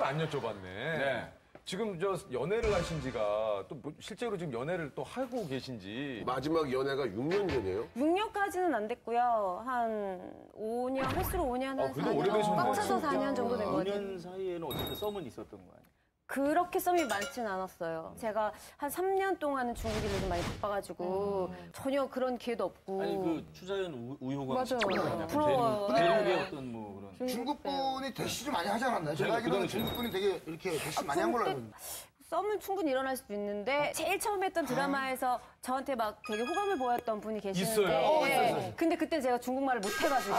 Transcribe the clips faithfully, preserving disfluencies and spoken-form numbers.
안 여쭤봤네. 네. 지금 저 연애를 하신 지가 또 뭐 실제로 지금 연애를 또 하고 계신지. 마지막 연애가 육 년 전이에요? 육 년까지는 안 됐고요. 한 오 년, 할수록 오 년, 한 어, 그래도 사 년. 오래되셨네. 꽉 차서 사 년 정도 된 거 같아요. 오 년 사이에는 어쨌든 썸은 있었던 거 아니에요? 그렇게 썸이 많진 않았어요. 제가 한 삼 년 동안은 중국인을 좀 많이 바빠가지고 음. 전혀 그런 기회도 없고. 아니 그 추자연 우효가 맞아요. 부러워요. 대륙의 어떤 뭐 그런. 중국 분이 대시 좀 많이 하지 않았나요? 제가 알기로는 중국 분이 되게 이렇게 대시 많이 한 걸로 알고 있는데. 썸은 충분히 일어날 수도 있는데 제일 처음 했던 드라마에서 저한테 막 되게 호감을 보였던 분이 계시는데 있어요. 어, 예. 있어요, 있어요. 근데 그때 제가 중국말을 못 해가지고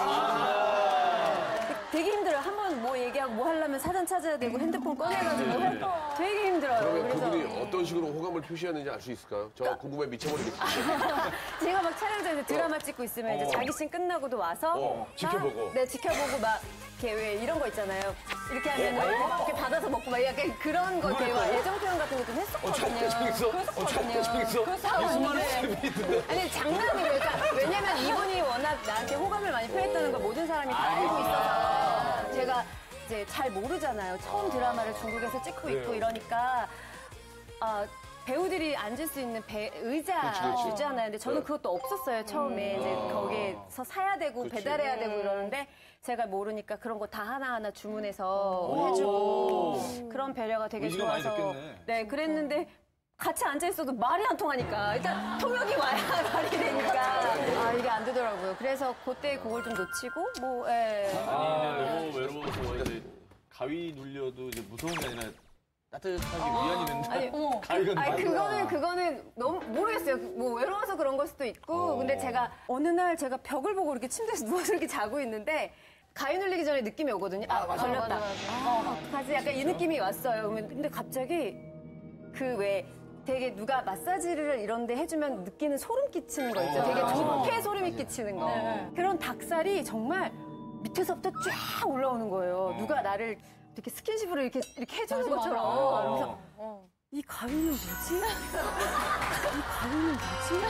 되게 힘들어요. 한 번 뭐 얘기하고 뭐 하려면 사전 찾아야 되고 핸드폰 꺼내가지고 해- 되게 힘들어요. 그러면 그래서 그분이 어떤 식으로 호감을 표시했는지 알 수 있을까요? 저 궁금해 미쳐버리겠어요. 제가 막 촬영장에서 드라마 찍고 있으면 이제 자기 씬 끝나고도 와서 어, 막, 지켜보고. 네, 지켜보고 막 이렇게 왜 이런 거 있잖아요. 이렇게 하면 막 이렇게 받아서 먹고 막 약간 그런 거 되게 애정 표현 같은 거 좀 했었거든요. 어, 그랬었거든요. 장에서 그랬었는데 아니 장난이에요. 그러니까 왜냐면 이분이 워낙 나한테 호감을 많이 표했다는 걸 모든 사람이 다 알고 있어서 제가 이제 잘 모르잖아요. 처음 드라마를 중국에서 찍고 있고 이러니까 아, 배우들이 앉을 수 있는 배, 의자 그치, 그치. 주잖아요. 근데 저는 네. 그것도 없었어요. 처음에 이제 거기에서 사야 되고 그치. 배달해야 되고 이러는데 제가 모르니까 그런 거 다 하나하나 주문해서 해주고 그런 배려가 되게 의지가 많이 좋아서 됐겠네. 네 그랬는데 같이 앉아 있어도 말이 안 통하니까 일단 통역이 와야 말이 되니까 아 이게 안 되더라고요. 그래서 그때 그걸 좀 놓치고 뭐 예. 아니 근데 너무 외로워서 이제 가위 눌려도 이제 무서운 게 아니라 따뜻하게 위안이 된다. 아니, 어머. 가위가 아니, 그거는, 그거는 너무 모르겠어요. 뭐, 외로워서 그런 걸 수도 있고. 근데 제가 어느 날 제가 벽을 보고 이렇게 침대에서 누워서 이렇게 자고 있는데, 가위 눌리기 전에 느낌이 오거든요. 아, 걸렸다. 아, 어떡하지? 약간 이 느낌이 왔어요. 근데 갑자기 그 왜, 되게 누가 마사지를 이런 데 해주면 느끼는 소름 끼치는 거 있죠. 되게 좋게 소름이 끼치는 거. 그런 닭살이 정말 밑에서부터 쫙 올라오는 거예요. 누가 나를 이렇게 스킨십으로 이렇게, 이렇게 해주는 것처럼. 그래서 이 가위는 뭐지? 이 가위는 뭐지?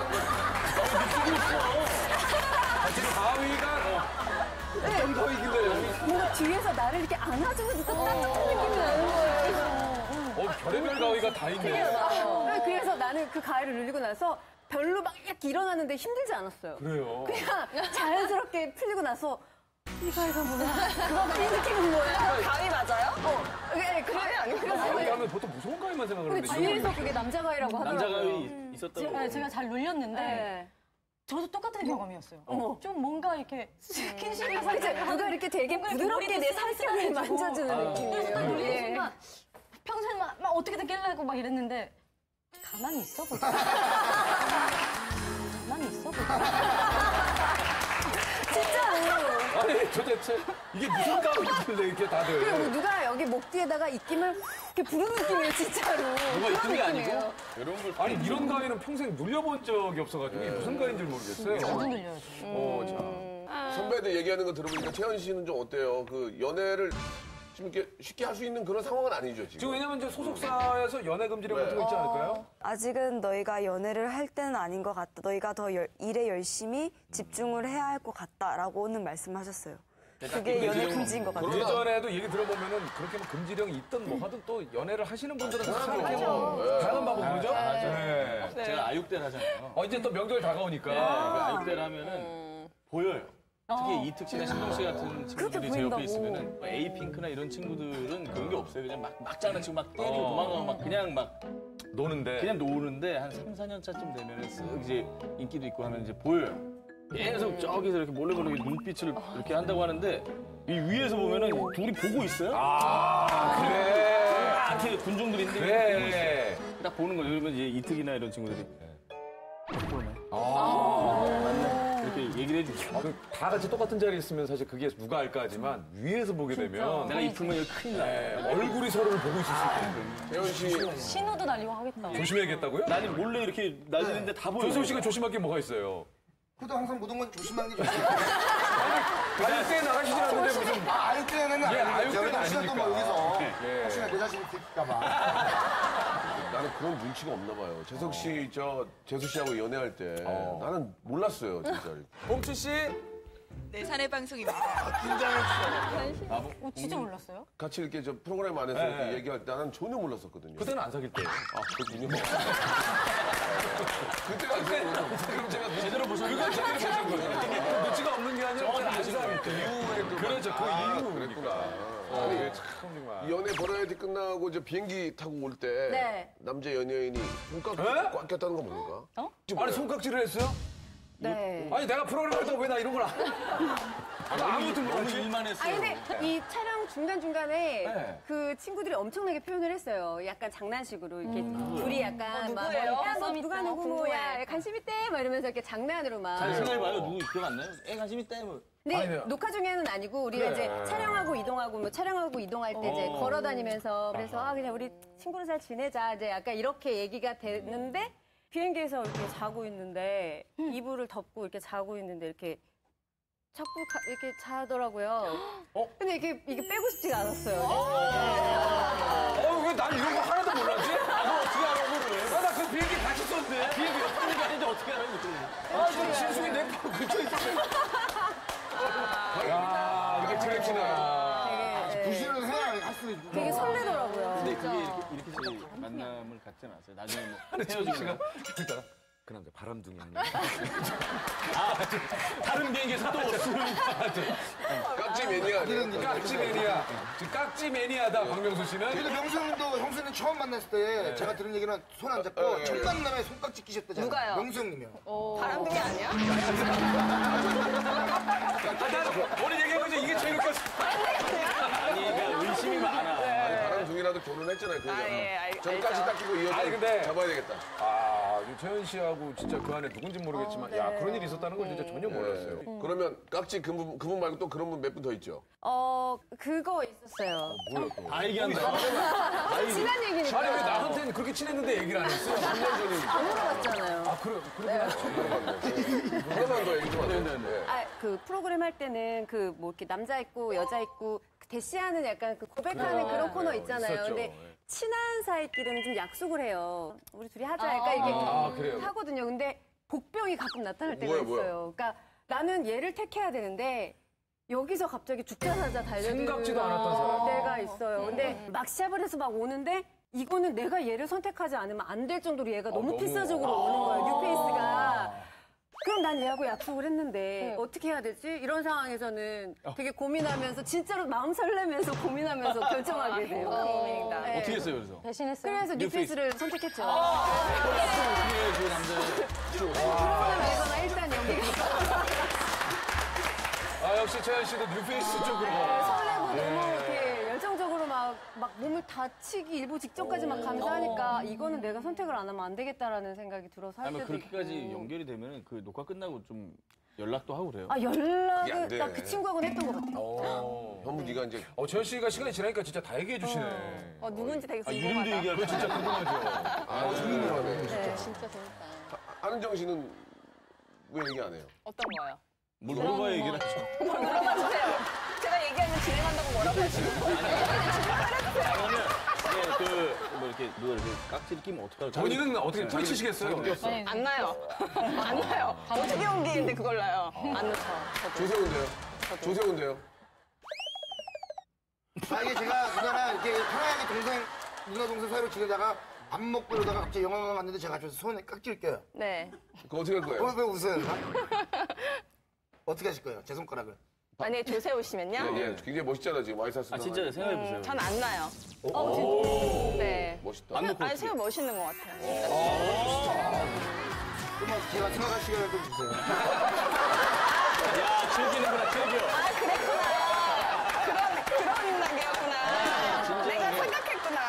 아, 지금 가위가 어떤 거이길래 뭔가 뒤에서 나를 이렇게 안아주는 듯한 따뜻한 느낌이 나는 거예요. 어, 별의별 가위가 다 있네. 네, 그래서 나는 그 가위를 눌리고 나서 별로 막 이렇게 일어나는데 힘들지 않았어요. 그래요. 그냥 자연스럽게 풀리고 나서 이 가위가 뭐야? 그거 이 느낌은 뭐야? 가위 맞아요? 어, 네, 그래 아니고 가위 하면 보통 무서운 가위만 생각을 근데 하는데. 뒤에서 그게 남자 가위라고 하더라고요. 남자 가위 있었다고. 네, 제가 잘 눌렸는데 네. 저도 똑같은 경험이었어요. 어머. 좀 뭔가 이렇게 스킨십이 그래서 이제 누가 이렇게 되게 부드럽게 내 살결을 만져주는 느낌이에요. 그 예. 순간 평소에 막, 막 어떻게든 깰려고 막 이랬는데 가만히 있어 보자. 가만히 있어 보자. 진짜로. 아니, 도대체 이게 무슨 가위길래 이렇게 다들. 그리고 뭐 누가 여기 목 뒤에다가 입김을 이렇게 부르는 느낌이에요, 진짜로. 뭐가 있던 게 아니고 느낌이에요. 이런 걸 아니, 이런 가위는 평생 눌려본 적이 없어가지고 이게 무슨 가위인지 모르겠어요. 저도 눌려요. 어, 자. 선배들 얘기하는 거 들어보니까 채연 씨는 좀 어때요? 그 연애를 좀 이렇게 쉽게 할 수 있는 그런 상황은 아니죠, 지금? 지금 왜냐면 이제 소속사에서 연애 금지령 같은 거 있지 않을까요? 아직은 너희가 연애를 할 때는 아닌 것 같다. 너희가 더 열, 일에 열심히 집중을 해야 할 것 같다라고는 말씀하셨어요. 그게 연애 금지인 것 같아요. 예전에도 얘기 들어보면은 그렇게 뭐 금지령이 있든 뭐 하든 또 연애를 하시는 분들은 그렇게 뭐 다양한 방법이 뭐죠? 네. 제가 아육대를 하잖아요. 어, 이제 또 명절 다가오니까. 네, 그 아육대를 하면은 보여요. 특히 이특 씨나 신동 씨 같은 친구들이 제 옆에 있으면은 뭐 에이핑크나 이런 친구들은 그런 게 없어요. 그냥 막, 막 장난치고 막 때리고 도망가고 막 그냥 막 노는데. 그냥 노는데 한 삼, 사 년 차쯤 되면은 쓱 이제 인기도 있고 하면 이제 보여요. 계속 저기서 이렇게 몰래 몰래 눈빛을 이렇게 한다고 하는데 이 위에서 보면은 둘이 보고 있어요. 아, 그래. 이렇게 군중들인데 그래. 보고 있어요. 딱 보는 거예요. 그러면 이제 이특이나 이런 친구들이 보네. 아. 맞네. 이렇게 얘기를 해주죠. 아, 다 같이 똑같은 자리에 있으면 사실 그게 누가 알까 하지만 위에서 보게 되면 내가 이 풀면 여기 큰일 나. 네, 얼굴이 서로를 보고 있을 수 있거든요. 채연 씨, 신호도 날리고 하겠다. 조심해야겠다고요? 나는 몰래 이렇게 날리는데 다 보여. 조세호 씨가 조심할 게 뭐가 있어요? 저도 항상 모든 건 조심하는 게 좋아요. 아육대 나가시지 않는데 무슨. 아, 아육대는 예, 아육대는 아니니까. 또 뭐 아니니까. 여기서 예. 혹시나 내 자신이 들킬까봐. 나는 그런 눈치가 없나 봐요. 재석 씨, 저, 재수 씨하고 연애할 때 나는 몰랐어요, 진짜. 봄치 씨, 네, 사내 방송입니다. 어, 진짜 몰랐어요? 같이 이렇게 저 프로그램 안에서 네, 이렇게 네. 얘기할 때 나는 전혀 몰랐었거든요. 그때는 안 사귈 때예요. 아, 그렇군요. 그때가 있었거든요. 그럼 제가 제대로 보셨나요? 그건 제대로 보신 거예요. 눈치가 없는 게 아니라 그때는 안 사귈 때. 이후에도 그렇죠. 그 아, 이후 그랬구나. 어, 이게 참 정말. 이 연애 버라이어티 끝나고 이제 비행기 타고 올 때 네. 남자 연예인이 손깍 에? 꽉 꼈다는 건 뭡니까? 어? 아니 손깍지를 했어요? 네. 아니 내가 프로그램 할 때 왜 나 이런 걸 안? 나 아무것도 너무 모르지. 일만 아 했어요. 근데 이 촬영 중간 중간에 네. 그 친구들이 엄청나게 표현을 했어요. 약간 장난식으로 이렇게 둘이 약간 막 누구예요? 야, 너 관심 누가 있다. 누구 궁금해. 뭐야 관심 있대 막 이러면서 이렇게 장난으로 막. 잘 생각해봐요. 누구 기억 안 나요? 애 관심 있대. 뭐. 근데 아니, 네. 녹화 중에는 아니고 우리가 그래. 이제 촬영하고 이동하고 뭐 촬영하고 이동할 때 이제 어. 걸어 다니면서 그래서 아 그냥 우리 친구로 잘 지내자 이제 약간 이렇게 얘기가 됐는데 비행기에서 이렇게 자고 있는데 이불을 덮고 이렇게 자고 있는데 이렇게 자꾸 가- 이렇게 자더라고요. 어? 근데 이게 이게 빼고 싶지가 않았어요. 어, 왜 난 이런 거 하나도 몰랐지? 아, 어떻게 알아, 그거를? 아, 나 그 비행기 같이 썼는데. 비행기 옆에 게 아닌데 어떻게 알아요, 그거를? 아, 지금 신수이 내 바로 근처에 있었어요. 야, 이게 트랙이네. 되게, 예, 부시를 해야 할 수 있고. 되게 설레더라고요. 근데 그게 이렇게, 이렇게 만남을 갖지 않았어요. 나중에 뭐 헤어지고 헤어지고. 그러니까 그 남자 바람둥이 아니야? 다른 비행기에서 또 없으니까. 깍지 매니아. 깍지 매니아. 지금 깍지 매니아다, 박명수 씨는. 그래도 명수 형도 형수님 처음 만났을 때 제가 들은 얘기는 손 안 잡고 네. 첫 만남에 손깍지 끼셨다잖아요. 누가요? 명수 형님이요. 바람둥이 아니야? 오늘 얘기해보자. 이게 제일 웃겼어. 아니, 그러니까 의심이 많아. 바람 중이라도 결혼했잖아요. 그 아, 예, 알- 전까지 알죠. 딱 끼고 이 여자 아니, 근데- 잡아야 되겠다. 아, 채연 씨하고 진짜 그 안에 누군지 모르겠지만, 야, 그런 일이 있었다는 걸 진짜 전혀 몰랐어요. 네. 그러면 깍지 그분, 그분 말고 또 그런 분 몇 분 더 있죠? 어 그거 있었어요. 뭐야, 또. 다 얘기한다. 지난 얘기니까. 아니, 왜 나한테는 그렇게 친했는데 얘기를 안 했어요? 삼 년 전이. 안 물어봤잖아요. 아, 그래, 그러긴 하죠. 하나만 더 얘기 좀 하세요. 네. 아, 그 프로그램 할 때는 그 뭐 이렇게 남자 있고 여자 있고 대시하는 약간 그 고백하는 그런 코너 있잖아요. 있었죠. 근데 예. 친한 사이끼리는 좀 약속을 해요. 우리 둘이 하자. 약간 이렇게 아, 그래요? 하거든요. 근데 복병이 가끔 나타날 때가 뭐야, 뭐야? 있어요. 그러니까 나는 얘를 택해야 되는데 여기서 갑자기 죽자 사자 달려드는 생각지도 않았던 사람. 때가 있어요. 근데 막 시합을 해서 막 오는데 이거는 내가 얘를 선택하지 않으면 안 될 정도로 얘가 너무 너무. 필사적으로 오는 거예요. 뉴페이스가. 그럼 난 얘하고 약속을 했는데 어떻게 해야 되지? 이런 상황에서는 되게 고민하면서 진짜로 마음 설레면서 고민하면서 결정하게 돼요. 고민이다. 네. 어떻게 했어요, 그래서? 배신했어요? 그래서 뉴페이스를 선택했죠. 어떻게 해요, 그 남자. 프로그램에서는 일단 여기 아, 역시 채연 씨도 뉴페이스 쪽으로. 설레고 너무 이렇게 열정적으로 막, 막 몸을 다치기 일보 직전까지 막 가면서 하니까 이거는 내가 선택을 안 하면 안 되겠다라는 생각이 들어서 할 아니, 뭐 때도 그렇게까지 있고. 연결이 되면 그 녹화 끝나고 좀 연락도 하고 그래요? 아, 그게 안 연락을 돼. 딱 그 친구하고는 했던 것 같아요. 어. 현무 네가 이제 어, 채연 씨가 시간이 지나니까 진짜 다 얘기해 주시네. 어, 누군지 되게 아, 궁금하다. 이름도 얘기할 거 진짜 궁금하죠. 아, 궁금하네. 네, 진짜 재밌다. 안은정 씨는 왜 얘기 안 해요? 어떤 거요? 뭘 물어봐야 얘기를 하죠. 물어봐 주세요. 제가 얘기하면 진행한다고 뭐라고 하시는 그러면 이게 그, 뭐 이렇게, 누가 이렇게 깍지를 끼면 어떡하죠? 본인은 어떻게 펼치시겠어요? 안 나요. 안 나요. 어떻게 옮기는데 그걸 나요? 안 넣죠. 저도. 조세호인데요? 조세호인데요? 아, 이게 제가 누나랑 이렇게 편하게 동생, 누나 동생 사이로 지내다가 밥 먹고 이러다가 갑자기 영화관 갔는데 제가 저 손에 깍지를 껴요. 네. 그거 어떻게 할 거예요? 어, 왜 웃어요? 누나? 어떻게 하실 거예요? 제 손가락을. 만약에 조세호 씨면요? 예, 굉장히 멋있잖아, 지금 와이사스. 아, 진짜 생각해보세요. 전 안 나요. 어, 진짜. 네. 멋있다. 안 놓고 아니, 어떻게. 새우 멋있는 것 같아요. 그러면 제가 생각할 시간을 좀 주세요. 야, 즐기는구나, 즐겨. 아, 그랬구나. 그런, 그런 단계였구나. 내가 생각했구나.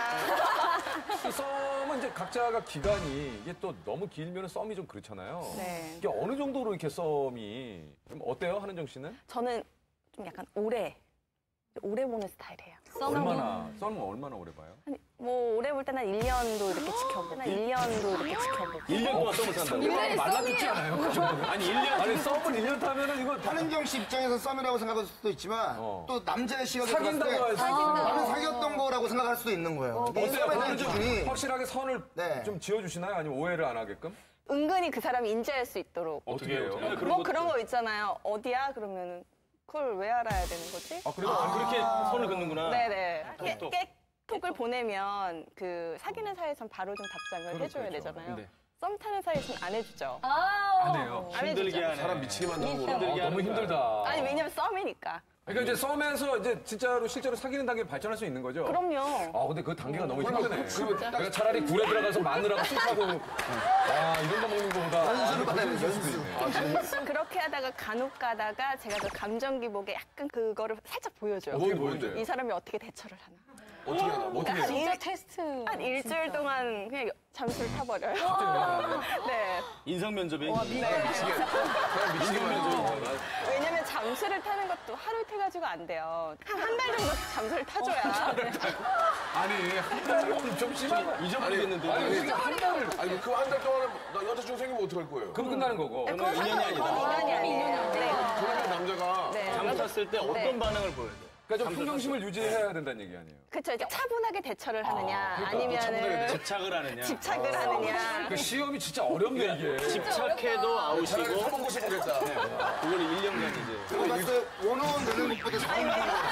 썸은 이제 각자가 기간이 이게 또 너무 길면 썸이 좀 그렇잖아요. 네. 이게 어느 정도로 이렇게 썸이 좀 어때요, 한은정 씨는? 저는 좀 약간 오래, 오래 보는 스타일이에요. 얼마나 썸은 얼마나 오래 봐요? 아니, 뭐, 오래 볼 때는 한 일 년도 이렇게 지켜보고, 일 년도 이렇게 지켜보고. 일 년 동안 썸을 산다고? 이거 말라듣지 않아요? 그 정도는? 아니, 일 년. 아니 썸을 일 년 타면은 이거 한은정 씨 입장에서 썸이라고 생각할 수도 있지만 어. 또 남자의 시각에서 사귄다고 봤을 때 해서 나는 사귀었던 거라고 생각할 수도 있는 거예요. 이게 어때요? 썸에 대한 그거는 좀 기준이 확실하게 선을 네. 좀 지어주시나요? 아니면 오해를 안 하게끔? 은근히 그 사람이 인지할 수 있도록. 어떻게 해요? 그런 뭐 것도- 그런 거 있잖아요. 어디야? 그러면은 그걸 왜 알아야 되는 거지? 아, 그래도 아, 그렇게 선을 긋는구나. 네네. 깨, 톡톡. 깨톡을 보내면 그 사귀는 사이에선 바로 좀 답장을 해줘야 되잖아요. 네. 썸 타는 사이에서는 안 해주죠. 안 해요. 안 힘들게 해주죠. 하네. 사람 미치게 만드는 거구나. 힘들게 아, 너무 하는 거야. 힘들다. 아니 왜냐면 썸이니까. 그러니까 이제 썸에서 이제 진짜로 실제로 사귀는 단계로 발전할 수 있는 거죠? 그럼요. 아, 근데 그 단계가 너무 힘드네. 그러면 내가 차라리 굴에 들어가서 마늘하고 쑥하고, 아, 이런 거 먹는 거보다. 연수를 받아야 돼, 연수. 그렇게 하다가 간혹 가다가 제가 그 감정 기복에 약간 그거를 살짝 보여줘요. 어떻게 보여줘요? 이 사람이 어떻게 대처를 하나. 어떻게 하나? 뭐 어떻게 해요? 진짜 테스트. 한 일주일 동안 그냥 잠수를 타버려요. 네. 인성 면접에. 미치게 만드는 거. 왜냐면 잠수를 타는 것도 하루 이틀 가지고 안 돼요. 한 한 달 정도 잠수를 타줘야. 아니, 한 달은 좀 심하다. 잊어버리겠는데. 아니, 진짜 한 달을. 아니 그 한 달 동안에 나 여자친구 생기면 어떡할 거예요? 그럼 끝나는 거고. 그건 인연이 아니다. 인연이 아니에요. 네. 그러면 남자가 네. 잠 탔을 때 어떤 네. 반응을 보여야 돼? 그러니까 좀 평정심을 유지해야 된다는 얘기 아니에요? 그쵸. 이제 차분하게 대처를 하느냐, 그러니까, 아니면은 집착을 하느냐. 집착을 하느냐. 그 시험이 진짜 어렵네, 이게. 집착해도 차라리 아웃이고 사먹고 싶겠다. 그걸 일 년간 이제. 제가 봤을 때 원어원 되는 것보다 사인 되는 거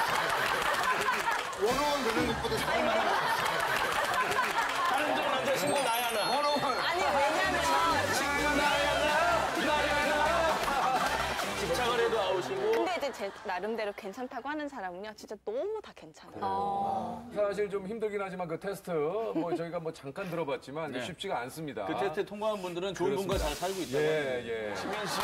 원어원 되는 것보다 사인 되는 거 다른 점 남자친구 나야 나. 원어원. 아니 왜냐면 집착을 해도 아웃이고. 근데 이제 제 나름대로 괜찮다고 하는 사람은요 진짜 너무 다 괜찮아요. 사실 좀 힘들긴 하지만 그 테스트, 뭐 저희가 뭐 잠깐 들어봤지만 네. 쉽지가 않습니다. 그 테스트에 통과한 분들은 좋은 분과 잘 살고 있다고. 예, 예. 지민 씨.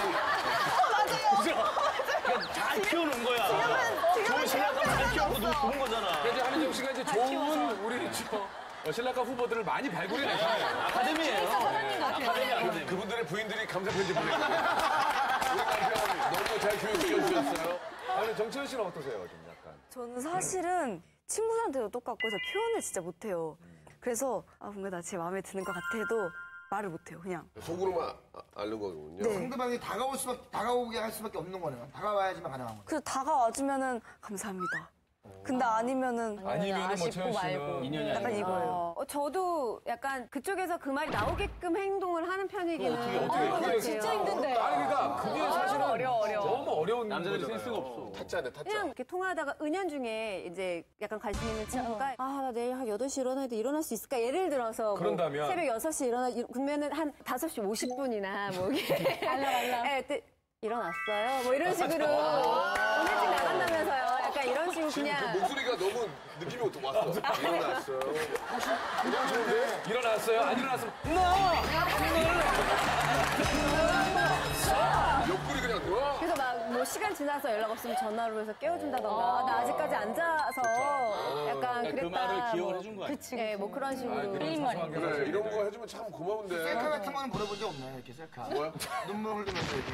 맞아요. 잘 키워놓은 거야. 좋은 신랑감 잘 키워놓고 누구 좋은 거잖아. 그래서 이제 한희정 씨가 이제 좋은 우리 저 어, 신랑감 후보들을 많이 발굴해내잖아요. 아카데미예요. 아카데미 아카데미. 그분들의 부인들이 감사 편지 보내요. 우리 남편 너무 잘 교육시켜 주셨어요. 아니, 정치현 씨는 어떠세요? 좀 약간. 저는 사실은 친구들한테도 똑같고 저 표현을 진짜 못해요. 그래서 아 뭔가 나 제 마음에 드는 것 같아 해도 말을 못해요. 그냥. 속으로만 아- 앓는 거군요. 네. 상대방이 다가올 수밖에, 다가오게 할 수밖에 없는 거네요. 다가와야지만 가능한 거예요. 그래서 다가와주면은 감사합니다. 근데 아니면은 아니면은 뭐 채연 씨는 인연이 약간 아니고. 이거예요. 어, 저도 약간 그쪽에서 그 말이 나오게끔 행동을 하는 편이기는 어떻게, 어떻게, 한 것 그게 같아요. 진짜 힘든데. 아니 그러니까 그게 사실은 어려워, 어려워. 너무 어려운 남자들이 거잖아요. 센스가 없어. 타짜네, 타짜. 그냥 이렇게 통화하다가 은연중에 이제 약간 관심 있는 친구가 아, 나 내일 한 여덟 시 일어나야 돼. 일어날 수 있을까? 예를 들어서 뭐 그런다면? 새벽 여섯 시 일어나, 일- 그러면은 한 다섯 시 오십 분이나 뭐 이게. 알람, 알람. 예, 그때 일어났어요. 뭐 이런 식으로. 오늘 일찍 나간다면서요. 약간 이런 식으로 지금 그냥. 그 목소리가 너무 느낌이 왔어. 일어났어요. 그냥 좋은데? 일어났어요? 안 일어났으면 옆구리 그냥 들어. 그래서 막 뭐 시간 지나서 연락 없으면 전화로 해서 깨워준다던가 아, 나 아직까지 안 자서 약간 그러니까 그랬다. 그 말을 기억을 뭐. 해준 거야. 그치. 예, 뭐 그런 식으로. 아, 그런 사소한 게 그래, 사실. 이런 거 해주면 참 고마운데. 셀카 같은 거는 보내본 적 없나요? 이렇게 셀카. 뭐야? 눈물 흘리면서 이렇게.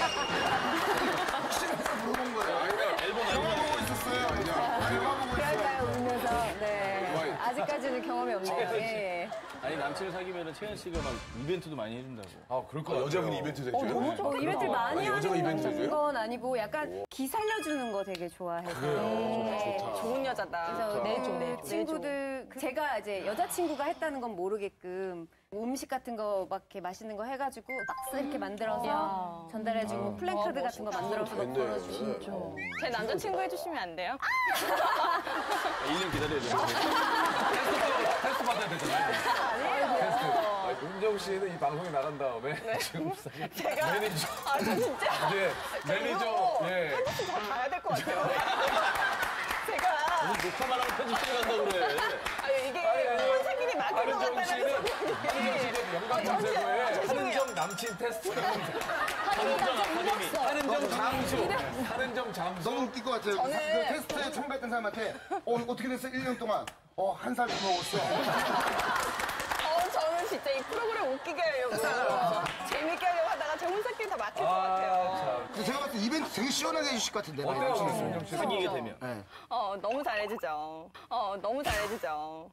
혹시 물어본 거예요? 아니면 앨범 영화 앨범. 보고 있었어요. 그냥. 영화 보고 있어요. 그럴까요? 울면서. 네. 아직까지는 경험이 없네요. 예. 아니 남친을 사귀면은 채연 씨가 막 이벤트도 많이 해준다고. 아, 그럴 것 아, 같아요. 여자분이 이벤트 해줘요? 뭐 이벤트 많이 아니, 여자가 이벤트 하는 해줘요? 건 아니고 약간 기 살려주는 거 되게 좋아해서. 네. 좋은 여자다. 그래서 내 친구들 그 제가 이제 여자친구가 했다는 건 모르게끔 음식 같은 거 막 이렇게 맛있는 거 해가지고 박스 이렇게 만들어서 전달해주고 플랜카드 같은 거 만들어서 막 걸어주고. 제 남자친구 해주시면 안 돼요? 일 년 기다려야 돼. 테스트 받아야 되잖아요. 테스트. 아, 은정 씨는 이 방송에 나간 다음에 지금 제가 매니저. 아, 저 진짜 예, 매니저. 예. 편집실 다 가야 될 것 같아요. 제가 녹화만 하면 편집실 간다고 그래. 아, 이게 선생님이 맡은 것 한은정 같다는 씨는 한은정 씨는 영광 검색어에 한은정 남친 테스트. 한은정 아카데미. 한은정 잠수. 한은정 잠수. 너무 웃길 것 같아요. 그 테스트에 참가했던 사람한테 어, 어떻게 됐어? 일 년 동안. 어, 한 살 더 먹었어. 어, 저는 진짜 이 프로그램 웃기게 하려고 재밌게 하려고 하다가 제 혼자끼리 다 막힐 것 같아요. 아, 참. 근데 제가 봤을 때 이벤트 되게 시원하게 해주실 것 같은데. 어때요, 은정 씨? 사귀게 되면. 어, 너무 잘해주죠. 어, 너무 잘해주죠.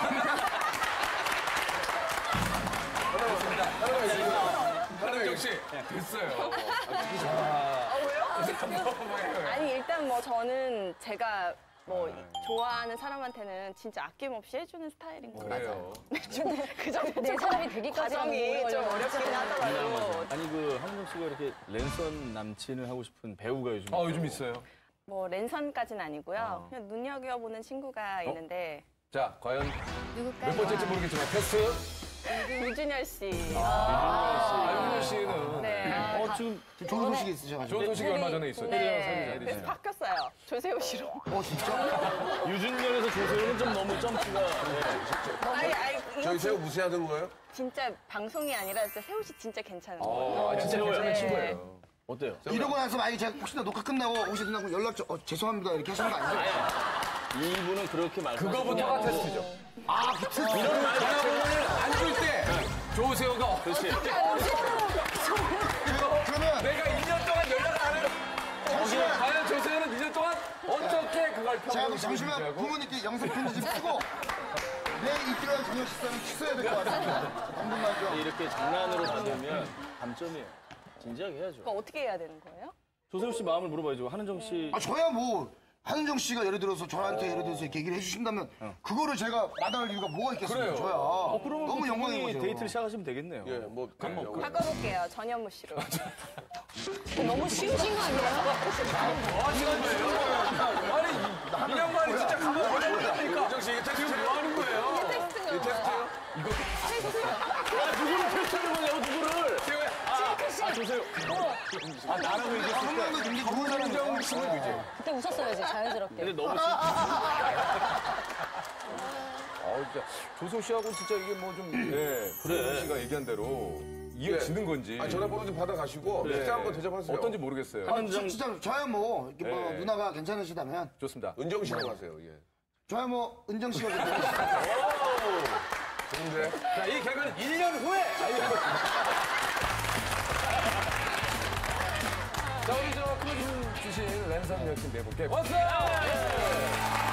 한은정 씨, 됐어요. 아니, 일단 뭐 저는 제가 뭐 좋아하는 사람한테는 진짜 아낌없이 해주는 스타일인 것 그래요. 같아요. 그 정도 내 사람이 되기까지 과정이 좀 어렵긴 하더라고요. 아니 그 한정 씨가 이렇게 랜선 남친을 하고 싶은 배우가 요즘 아, 요즘 있어요. 뭐 랜선까지는 아니고요. 그냥 눈여겨보는 친구가 있는데 자, 과연 누굴까요? 몇 번째인지 모르겠지만 테스트. 유준열 씨. 아, 윤열 씨는 네. 어 지금 좋은 소식이 있으셔가지고. 좋은 소식이 얼마 전에 있었죠. 네. 그래서 바뀌었어요. 조세호 씨로. 어, 진짜? 유준열에서 조세호는 좀 너무 점프가 네. 아니, 아니, 이거 저희 새우 무시하는 거예요? 진짜 방송이 아니라 진짜 세호 씨 진짜 괜찮은 거예요. 아, 진짜 세워요. 괜찮은 친구예요. 어때요? 이러고 나서 만약에 제가 혹시나 녹화 끝나고 혹시 끝나고 연락 좀, 어, 죄송합니다. 이렇게 하시는 거 아니세요? 이분은 그렇게 말씀하시는 그거부터가 테스트죠. 아, 그 테스트. 이런 말 전화번호를 안 줄 때 조세호가 그렇지. 그러면 내가 이 년 동안 연락을 안 해요. 잠시만. 과연 조세호는 이 년 동안 어떻게 그걸 자, 평가를 그럼 잠시만 부모님께 영상 편지 좀 쓰고 내일 이틀간 저녁 식사는 취소해야 될 것 같습니다. 한분만 좀. 이렇게 장난으로 받으면 감점이에요. 진지하게 해야죠. 그거 어떻게 해야 되는 거예요? 조세호 씨 마음을 물어봐야죠. 한은정 씨. 아, 저야 뭐, 한은정 씨가 예를 들어서 저한테 예를 들어서 이렇게 얘기를 해주신다면 그거를 제가 마다할 이유가 뭐가 있겠습니까? 그래요. 저야. 어, 그러면 너무 그 영광인 분이 거죠. 데이트를 시작하시면 되겠네요. 예, 뭐. 네, 바꿔볼게요. 전현무 씨로. 너무 쉬우신 거 아니에요? 뭐 하시는 거예요? 아니, 이 양반이 진짜 가만 보내니까. 정씨 이게 테스트 지금 뭐 하는 거예요? 이 테스트요? 아, 누구를 테스트하는 거냐고, 누구를! 세호야. 아, 조세호. 아, 나라고 얘기했을 때. 한명도 굉장히 좋은 사람이죠. 한정 씨는 그죠? 그때 웃었어야지 자연스럽게. 근데 너무 진 아, 진짜 조세호 씨하고 진짜 이게 뭐 좀, 네, 그래. 씨가 얘기한 대로 이어지는 건지. 아, 전화번호 좀 받아가시고 네. 식사 한번 대접하세요. 어떤지 모르겠어요. 아, 진- 진짜 저야 뭐, 이렇게 뭐 네. 누나가 괜찮으시다면 좋습니다. 은정 씨랑 하세요. 예. 저야 뭐 은정 씨가 괜찮으시다면 좋은데? 자, 이 개그는 일 년 후에. 자, 우리 저 클로징 주신 랜선 여친 네 분께 박수!